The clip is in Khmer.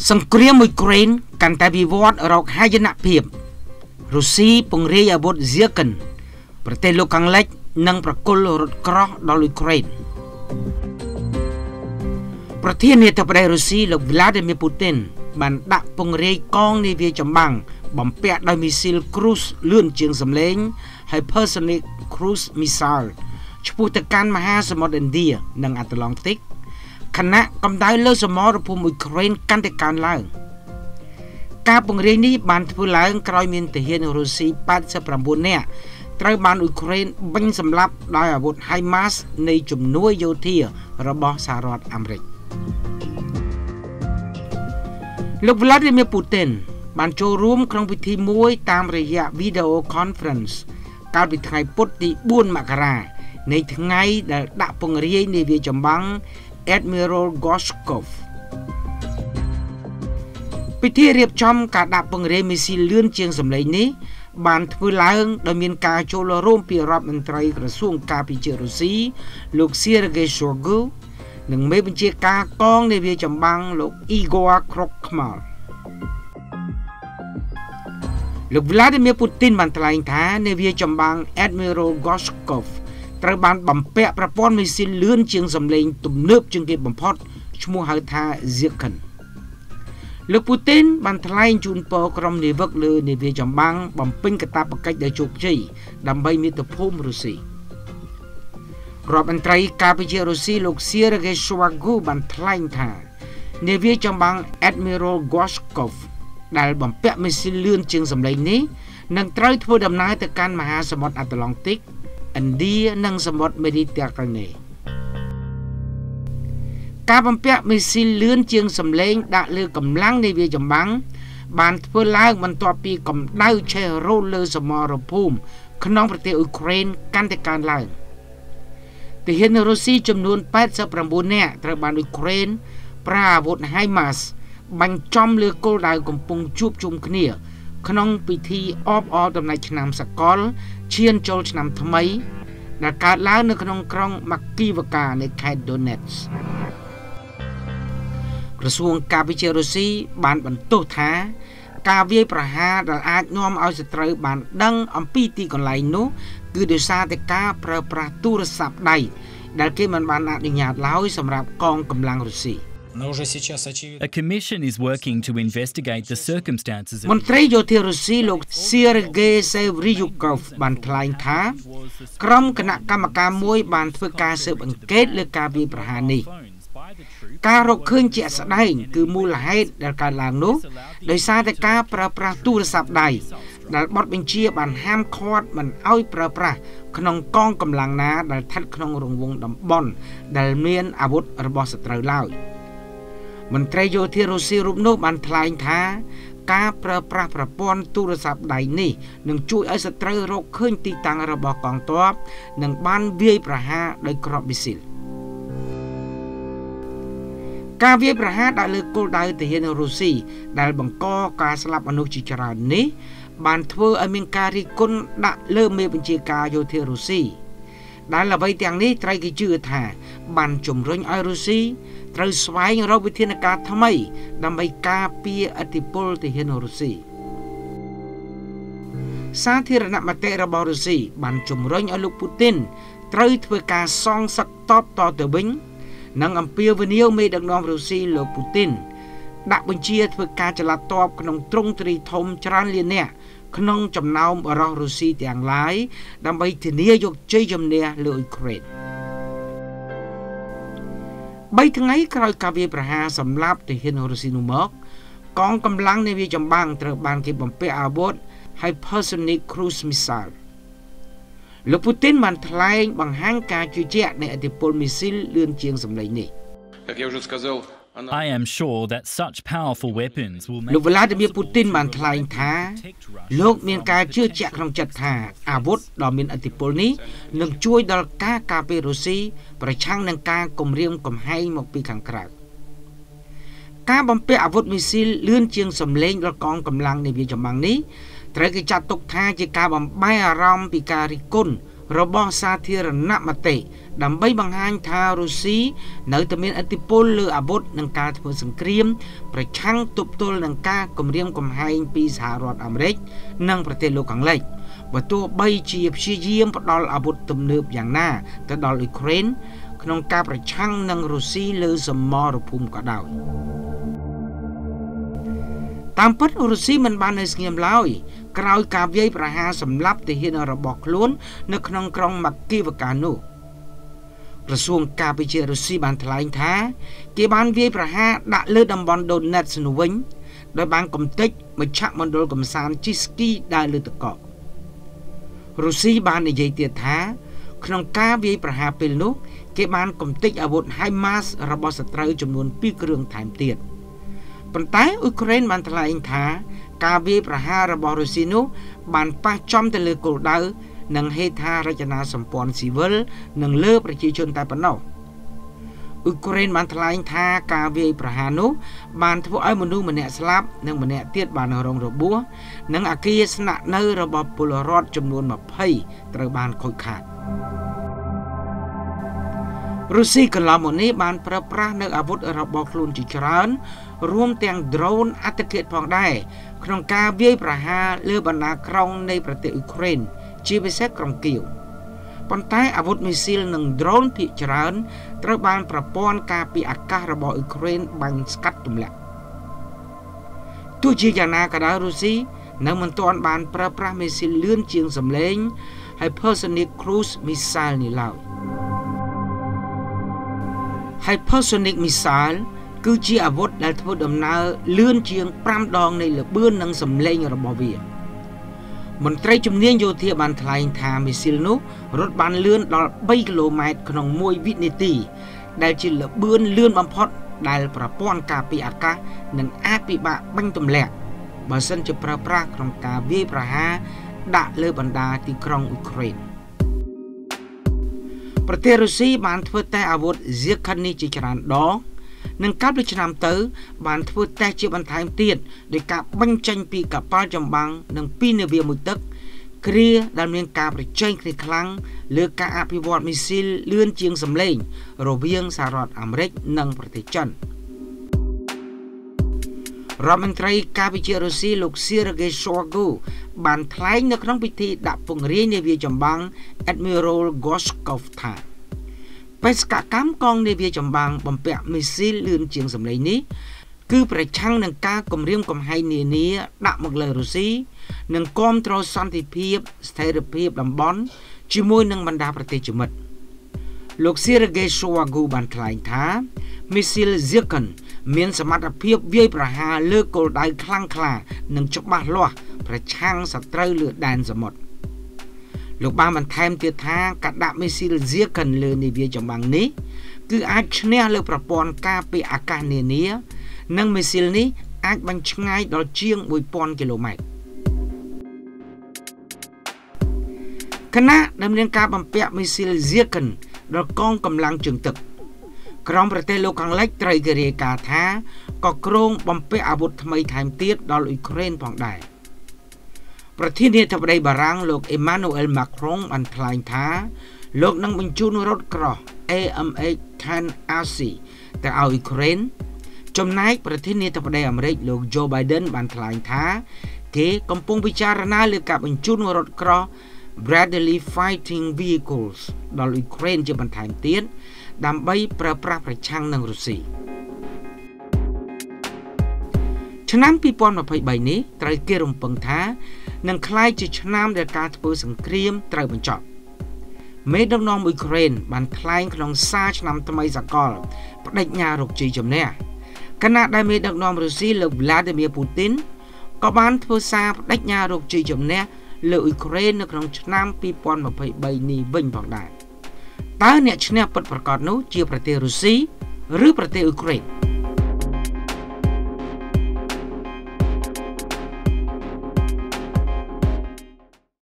សង្គ្រាម Ukraine កាន់តែវិវត្តរកហាយនភាពរុស្ស៊ីពង្រាយអាវុធ Zircon ប្រទេសលោកខាងលិចនិងប្រគល់រថក្រោះដល់ Ukraine ប្រធានាធិបតីរុស្ស៊ីលោក Vladimir Putin បានដាក់ពង្រាយកងនាវាចម្បាំងបំពាក់ដោយមីស៊ីល cruise លឿនជាងសម្លេង hypersonic cruise missile ឆ្ពោះទៅកាន់មហាសមុទ្រឥណ្ឌានិងអាត្លង់តិកខណៈកម្ដៅលើសមរភូមិអ៊ុយក្រែនកាន់តែកើនឡើងការពង្រាយនេះបានធ្វើឡើងក្រោយមានទាហានរុស្ស៊ី89នាក់ត្រូវបានអ៊ុយក្រែនបាញ់សម្លាប់ដោយអាវុធ HIMARS នៃជំនួយយោធារបស់សហរដ្ឋអាមេរិកលោក Vladimir Putin បានចូលរួមក្នុងពិធីមួយតាមរយៈ Video Conference កាលពីថ្ងៃពុធទី4មករានៃថ្ងៃដែលដាក់ពង្រាយនាវាចម្បាំង Admiral Gorshkov ពិធីរៀបចំការដាក់ពង្រាយមីស៊ីលលឿនជាងសម្លេងនេះបានធ្វើឡើងដោយមានការចូលរួមពីរដ្ឋមន្ត្រីក្រសួងការពារជាតិរុស្ស៊ីលោក Sergei Shoigu និងមេបញ្ជាការកងនាវាចម្បាំងលោក Igor Krochmal លោក Vladimir Putin បានថ្លែងថានាវាចម្បាំង Admiral Gorshkov ត្រូវបានបំពាក់ប្រព័ន្ធមីស៊ីលលឿនជាងសម្លេងទំនើបជាងគេបំផុតឈ្មោះហៅថា Zircon លោក Putin បានថ្លែងជូនពរក្រុមនាវិកលើនាវាចម្បាំងបំពេញកាតព្វកិច្ចដោយជោគជ័យដើម្បីមាតុភូមិរុស្ស៊ីរដ្ឋមន្ត្រីការពារជាតិរុស្ស៊ីលោក Sergei Shoigu បានថ្លែងថានាវាចម្បាំង Admiral Gorshkov ដែលបំពាក់មីស៊ីលលឿនជាងសម្លេងនេះនឹងត្រូវធ្វើដំណើរទៅកាន់មហាសមុទ្រអាត្លង់តិកឥណ្ឌានិងសមុទ្រមេឌីតេរ៉ាណេការបំពាក់មីស៊ីលលឿនជាងសម្លេងដាក់លើកម្លាំងនាវាចម្បាំងបានធ្វើឡើងបន្ទាប់ពីកម្ដៅឆេះរោលលើសមរភូមិក្នុងប្រទេសអ៊ុយក្រែនកាន់តែកើនឡើងទាហានរុស្ស៊ីចំនួន89នាក់ត្រូវបានអ៊ុយក្រែនប្រើអាវុធ HIMARS បាញ់ចំលើគោលដៅកំពុងជួបជុំគ្នាក្នុងពិធីអបអរតំណែងឆ្នាំសកលឈានចូលឆ្នាំថ្មីដែលកើតឡើងនៅក្នុងក្រុងម៉ាគីវកានៃខេត្ត Donetsk ក្រសួងការពារជាតិរុស្ស៊ីបានបន្ទោសថាការវាយប្រហារដែលអាចនាំឲ្យសត្រូវបានដឹងអំពីទីកន្លែងនោះគឺដោយសារតែការប្រើប្រាស់ទូរស័ព្ទដៃដែលគេមិនបានអនុញ្ញាតឡើយសម្រាប់កងកម្លាំងរុស្ស៊ី A commission is working to investigate the circumstances of មន្ត្រីយោធារុស្ស៊ីលោក Sergei Sevryukov បានថ្លែងថាក្រុមគណៈកម្មការមួយបានធ្វើការស៊ើបអង្កេតលើការវាយប្រហារនេះការរកឃើញជាក់ស្ដែងគឺមូលហេតុដែលកើតឡើងនោះដោយសារតែការប្រើប្រាស់ទូរស័ព្ទដៃដែលបទបញ្ជាបានហាមឃាត់មិនឲ្យប្រើប្រាស់ក្នុងកងកម្លាំងណាដែលស្ថិតក្នុងរង្វង់តំបន់ដែលមានអាវុធរបស់សត្រូវឡើយមន្ត្រីយោធារុស្ស៊ីរូបនោះបានថ្លែងថាការប្រើប្រាស់ប្រព័ន្ធទូរស័ព្ទដៃនេះនឹងជួយឲ្យសត្រូវរកឃើញទីតាំងរបស់កងទ័ពនិងបានវាយប្រហារដោយគ្រាប់មីស៊ីលការវាយប្រហារដាក់លើគោលដៅទាហានរុស្ស៊ីដែលបង្កការស្លាប់មនុស្សជាច្រើននេះបានធ្វើឲ្យមានការរិះគន់ដាក់លើមេបញ្ជាការយោធារុស្ស៊ីដែលអ្វីទាំងនេះត្រូវគេជឿថាបានជំរុញឲ្យរុស្ស៊ីត្រូវស្វែងរកវិធានការថ្មីដើម្បីការពារឥទ្ធិពលទាហានរុស្ស៊ីសាធារណមតិរបស់រុស្ស៊ីបានជំរុញឲ្យលោកពូទីនត្រូវធ្វើការសងសឹកតបតទៅវិញនិងអំពាវនាវមេដឹកនាំរុស្ស៊ីលោកពូទីនដាក់បញ្ជាធ្វើការចល័តទ័ពក្នុងទ្រង់ទ្រីធំច្រើនលាននាក់ក្នុងចំណោមបរិសុទ្ធរុស្ស៊ីទាំងឡាយដើម្បីធានាយកជ័យជំនះលើអ៊ុយក្រែន3ថ្ងៃក្រោយការវាយប្រហារសម្លាប់ទាហានរុស្ស៊ីនោះមកកងកម្លាំងនាវាចម្បាំងត្រូវបានគេបំពាក់អាវុធ hypersonic cruise missile លោកពូទីនបានថ្លែងបង្ហាញការជឿជាក់នៃឥទ្ធិពលមីស៊ីលលឿនជាងសម្លេងនេះ I am sure that such powerful weapons will make លោក Vladimir Putin បានថ្លែងថាលោកមានការជឿជាក់ក្នុងចិត្តថាអាវុធដ៏មានឥទ្ធិពលនេះនឹងជួយដល់ការការពាររុស្ស៊ីប្រឆាំងនឹងការគំរាមកំហែងមកពីខាងក្រៅការបំពាក់អាវុធមីស៊ីលលឿនជាងសម្លេងដល់កងកម្លាំងនាវាចម្បាំងនេះត្រូវគេចាត់ទុកថាជាការបំបែកអារម្មណ៍ពីការរិះគន់របស់សាធារណមតិដើម្បីបង្ហាញថារុស្ស៊ីនៅតែមានឥទ្ធិពលលើអាវុធនិងការធ្វើសង្គ្រាមប្រឆាំងទប់ទល់នឹងការគំរាមកំហែងពីសហរដ្ឋអាមេរិកនិងប្រទេសលោកខាងលិចបើទោះបីជាព្យាយាមផ្ដល់អាវុធទំនើបយ៉ាងណាទៅដល់អ៊ុយក្រែនក្នុងការប្រឆាំងនឹងរុស្ស៊ីលើសមរភូមិក៏ដោយតាមពិតរុស្ស៊ីមិនបាននៅស្ងៀមឡើយក្រោយការវាយប្រហារសម្លាប់ទាហានរបស់ខ្លួននៅក្នុងក្រុងម៉ាគីវកានោះក្រសួងការពារជាតិរុស្ស៊ីបានថ្លែងថាគេបានវាយប្រហារដាក់លើតំបន់ដូណេតស្នោះវិញដោយបានកំទេចមជ្ឈមណ្ឌលកំសាន្តជីស្គីដើរលើទឹកកករុស្ស៊ីបាននិយាយទៀតថាក្នុងការវាយប្រហារពេលនោះគេបានកំទេចអាវុធ HIMARS របស់សត្រូវចំនួន2គ្រឿងថែមទៀតប៉ុន្តែអ៊ុយក្រែនបានថ្លែងថាការវាយប្រហាររបស់រុស្ស៊ីនោះបានប៉ះចំទៅលើគោលដៅនិងហេដ្ឋារចនាសម្ព័ន្ធស៊ីវិលនិងលើប្រជាជនតែប៉ុណ្ណោះអ៊ុយក្រែនបានថ្លែងថាការវាយប្រហារនោះបានធ្វើឲ្យមនុស្សម្នាក់ស្លាប់និងម្នាក់ទៀតបានរងរបួសនិងអគារស្នាក់នៅរបស់ពលរដ្ឋចំនួន20ត្រូវបានខូចខាតរុស្ស៊ីកន្លងមកនេះបានប្រើប្រាស់នៅអាវុធរបស់ខ្លួនជាច្រើនរួមទាំងដ្រូនអត្តឃាតផងដែរក្នុងការវាយប្រហារលើបណ្ដាក្រុងនៃប្រទេសអ៊ុយក្រែនជាពិសេសក្រុងគៀវប៉ុន្តែអាវុធមីស៊ីលនិងដ្រូនភាគច្រើនត្រូវបានប្រព័ន្ធការពារអាកាសរបស់អ៊ុយក្រែនបាញ់ស្កាត់ទម្លាក់ទោះជាយ៉ាងណាក៏ដោយរុស្ស៊ីនៅមិនទាន់បានប្រើប្រាស់មីស៊ីលលឿនជាងសម្លេងហើយ Hypersonic Cruise Missile នេះឡើយHypersonic Missile គឺជាអាវុធដែលធ្វើដំណើរលឿនជាង5ដងនៃល្បឿននិងសម្លេងរបស់វាមន្ត្រីជំនាញយោធាបានថ្លែងថាមីស៊ីលនោះរត់បានលឿនដល់3គីឡូម៉ែត្រក្នុង1វិនាទីដែលជាល្បឿនលឿនបំផុតដែលប្រព័ន្ធការពារអាកាសនឹងអាចពិបាកបាញ់ទម្លាក់បើសិនជាប្រើប្រាស់ក្នុងការវាយប្រហារដាក់លើបណ្ដាទីក្រុងអ៊ុយក្រែនប្រទេសរុស្ស៊ីបានធ្វើតេស្តអាវុធ Zircon នេះជាច្រើនដងនិងកាលពីឆ្នាំទៅបានធ្វើតេស្តជាបន្ថែមទៀតដោយការបញ្ចេញពីកប៉ាល់ចម្បាំងនិងពីនាវាមួយទឹកគ្រាដែលមានការប្រជែងគ្នាខ្លាំងលើការអភិវឌ្ឍមីស៊ីលលឿនជាងសម្លេងរវាងសហរដ្ឋអាមេរិកនិងប្រទេសចិនរដ្ឋមន្ត្រីការពារជាតិរុស្ស៊ីលោក Sergei Shoigu បានថ្លែងនៅក្នុងពិធីដាក់ពង្រាយនាវាចម្បាំង Admiral Gorshkov ថាបេសកកម្មកងនាវាចម្បាំងបំពាក់មីស៊ីលលឿនជាងសម្លេងនេះគឺប្រឆាំងនឹងការគំរាមកំហែងនានាដាក់មកលើរុស្ស៊ីនិងគាំទ្រសន្តិភាពស្ថិរភាពតំបន់ជាមួយនឹងបណ្ដាប្រទេសជាមិត្តលោក Sergei Shoigu បានថ្លែងថាមីស៊ីល Zircon មានសមត្ថភាពវាយប្រហារលើគោលដៅខ្លាំងក្លានិងច្បាស់លាស់ប្រឆាំងសត្រូវលើដែនសមុទ្រលោកបានបន្ថែមទៀតថាការដាក់មីស៊ីល Zircon លើនាវាចម្បាំងនេះគឺអាចឈ្នះលើប្រព័ន្ធការពារអាកាសនានានិងមីស៊ីលនេះអាចបាញ់ឆ្ងាយដល់ជាង 1000 គីឡូម៉ែត្រខណៈដែលមានការបំពាក់មីស៊ីល Zircon ដល់កងកម្លាំងជើងទឹកក្រុមប្រទេសលោកខាងលិចត្រូវគេរាយការណ៍ថាក៏គ្រោងបំពាក់អាវុធថ្មីថែមទៀតដល់អ៊ុយក្រែនផងដែរប្រធានាធិបតីបារាំងលោក Emmanuel Macron បានថ្លែងថាលោកនឹងបញ្ជូនរថក្រោះ AMH-10RC ទៅឲ្យអ៊ុយក្រែនចំណែកប្រធានាធិបតីអាមេរិកលោក Joe Biden បានថ្លែងថាគេកំពុងពិចារណាលើការបញ្ជូនរថក្រោះ Bradley Fighting Vehicles ដល់អ៊ុយក្រែនជាបន្ថែមទៀតដើម្បីប្រើប្រាស់ប្រឆាំងនឹងរុស្ស៊ីឆ្នាំ2023នេះត្រូវគេរំពឹងថានឹងក្លាយជាឆ្នាំដែលការធ្វើសង្គ្រាមត្រូវបញ្ចប់មេដឹកនាំអ៊ុយក្រែនបានថ្លែងក្នុងសារឆ្នាំថ្មីសកលបដិញ្ញារកជ័យជំនះខណៈដែលមេដឹកនាំរុស្ស៊ីលោក Vladimir Putin ក៏បានធ្វើសារបដិញ្ញារកជ័យជំនះលើអ៊ុយក្រែននៅក្នុងឆ្នាំ2023នេះវិញផងដែរតើអ្នកឈ្នះពិតប្រាកដនោះជាប្រទេសរុស្ស៊ីឬប្រទេសអ៊ុយក្រែន